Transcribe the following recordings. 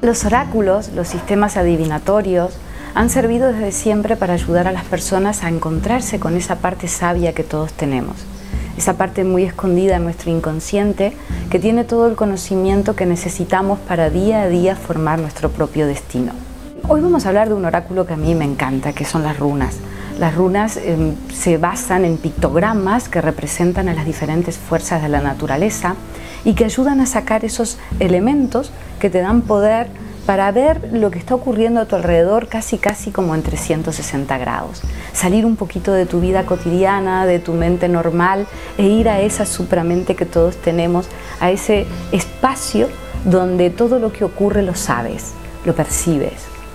Los oráculos, los sistemas adivinatorios, han servido desde siempre para ayudar a las personas a encontrarse con esa parte sabia que todos tenemos. Esa parte muy escondida en nuestro inconsciente que tiene todo el conocimiento que necesitamos para día a día formar nuestro propio destino. Hoy vamos a hablar de un oráculo que a mí me encanta, que son las runas. Las runas se basan en pictogramas que representan a las diferentes fuerzas de la naturaleza y que ayudan a sacar esos elementos que te dan poder para ver lo que está ocurriendo a tu alrededor casi como en 360 grados. Salir un poquito de tu vida cotidiana, de tu mente normal e ir a esa supramente que todos tenemos, a ese espacio donde todo lo que ocurre lo sabes, lo percibes.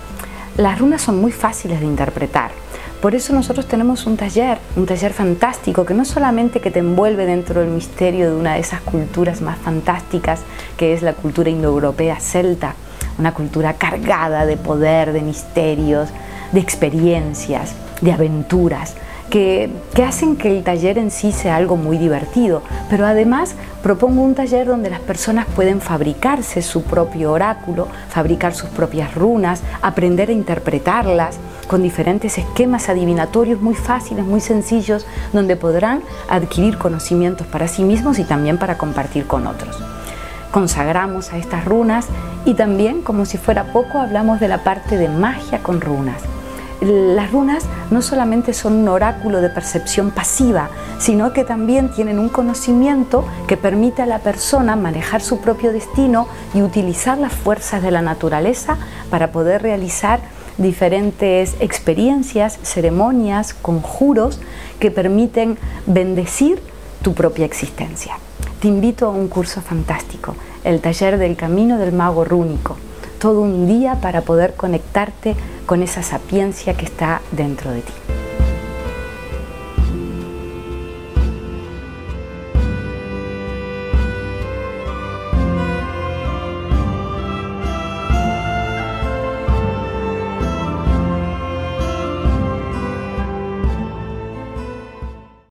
Las runas son muy fáciles de interpretar. Por eso nosotros tenemos un taller fantástico que no solamente que te envuelve dentro del misterio de una de esas culturas más fantásticas que es la cultura indoeuropea celta, una cultura cargada de poder, de misterios, de experiencias, de aventuras, que hacen que el taller en sí sea algo muy divertido, pero además propongo un taller donde las personas pueden fabricarse su propio oráculo, fabricar sus propias runas, aprender a interpretarlas con diferentes esquemas adivinatorios muy fáciles, muy sencillos, donde podrán adquirir conocimientos para sí mismos y también para compartir con otros. Consagramos a estas runas y también, como si fuera poco, hablamos de la parte de magia con runas. Las runas no solamente son un oráculo de percepción pasiva, sino que también tienen un conocimiento que permite a la persona manejar su propio destino y utilizar las fuerzas de la naturaleza para poder realizar diferentes experiencias, ceremonias, conjuros que permiten bendecir tu propia existencia. Te invito a un curso fantástico, el taller del Camino del Mago Rúnico. Todo un día para poder conectarte con esa sapiencia que está dentro de ti.